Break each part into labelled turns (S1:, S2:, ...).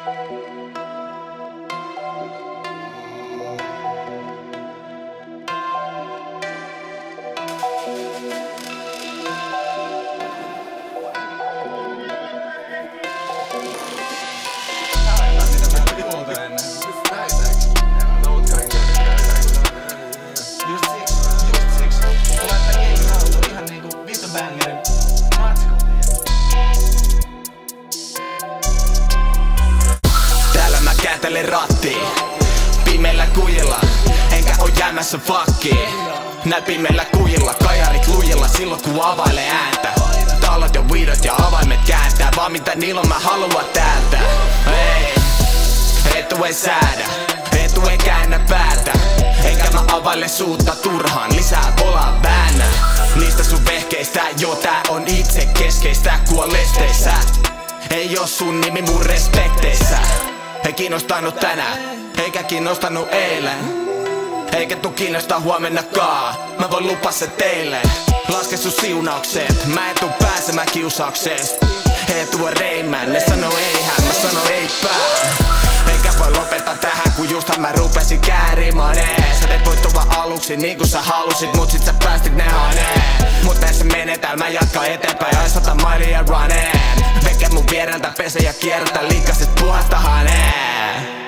S1: Täällä mä kääntelen rattiin pimeällä kujilla, enkä oo jäämässä fakkiin. Näin pimeällä kujilla, kajarit lujilla silloin kun availee ääntä. Talot ja viidot ja avaimet kääntää, vaan mitä niillä on mä haluan täältä. Etu ei säädä, etu ei käännä päätä, enkä mä availe suutta turhaan, lisää polaa väännä. Niistä sun vehkeistä, joo tää on itse keskeistä kuolesteissä. Ei oo sun nimi mun respekteissä. Ei kiinnostanut tänään, eikä kiinnostanut eilen, eikä tuu kiinnostaa huomennakaan. Mä voin lupaa se teille, laske sun siunaukset. Mä en tuu pääsemään kiusaukseesta. Etu on Reiman, ne sanoo eihän, mä sano eipä. Eikä voi lopettaa tähän, kun justhan mä rupesin käärimään. Sä teet voittua aluksi niin kuin sä halusit, mut sit sä päästit ne haneen. Mut näin se menee täällä, mä jatkan eteenpäin, aisata mighty ja runeen. Veke mun viereltä, pese ja kierrätä liikaset puhasta haneen.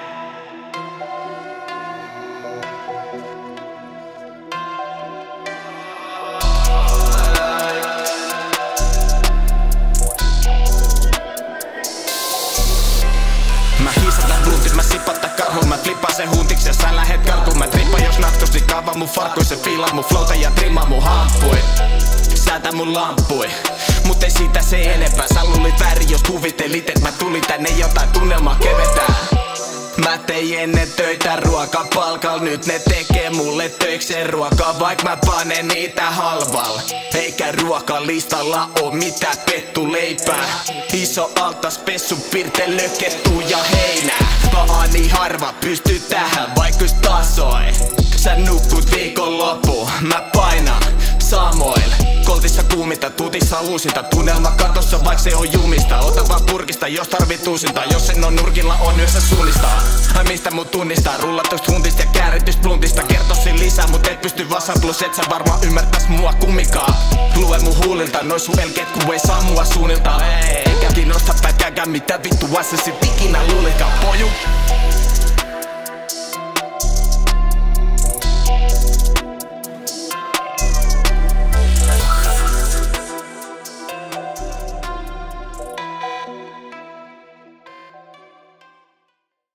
S1: Mä hiisataan bluntit, mä sipattaa karhuun, mä flippaan sen huntiksi ja sä lähet karkuun. Mä trippaan jos naktusti, kaavaa mun farkkuin, se fiilaa mun flowta ja trimmaa mun hampui. Säätä mun lampui, mut ei siitä se enempää. Sä luulit väärin jos kuvittelit, et mä tulin tänne jotain tunnelmaa keventää. Mä tein ennen töitä ruokapalkal, nyt ne tekee mulle töikseen ruokaa, vaik mä panen niitä halval. Eikä ruokalistalla oo mitään pettuleipää. Iso altas, pessu, pirtelö, kettu ja heinää. Vaan niin harva pystyy tähän, vaikka tasoi. Sä nukkut viikonloppu, mä painan samoil. Koltissa kuuminta, tutissa uusinta, tunnelma katossa vaik se on jumista. Ota vaan purkista, jos tarvit uusinta, jos en on nurkilla on yössä suunnistaa. Ai mistä mut tunnistaa, rullatusta huntista ja kääritystä bluntista. Kertoisin lisää, mut et pysty vastaan, plus et sä varmaan ymmärtäis mua kummikaan. Lue mun huulilta, nois sun elkeet ku ei saa mua suunnilta. Eikä kiinnosta pätkääkään mitä vittua sä sit ikinä luulitkaan, poju.